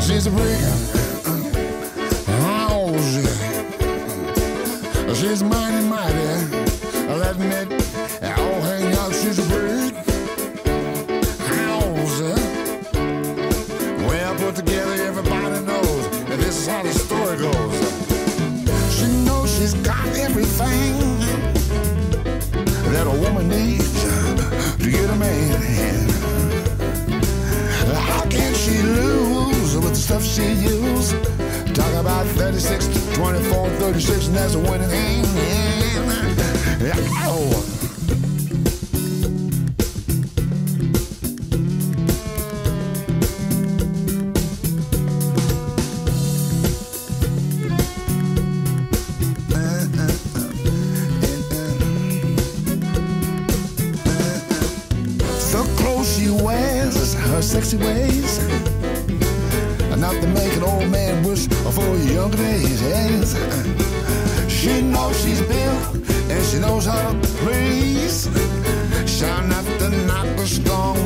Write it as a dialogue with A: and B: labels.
A: She's a brick house. She's mighty, mighty. I'll admit, oh, hang out, she's a brick house. Well put together, everybody knows, and this is how the story goes. She knows she's got everything that a woman needs to get a man. How can she lose with the stuff she used? Talk about 36 to 24, 36, and that's a winning hand. Oh. The clothes she wears, her sexy ways, enough to make an old man wish for younger days. Yes. She knows she's built and she knows how to please. She'll not to knock the strong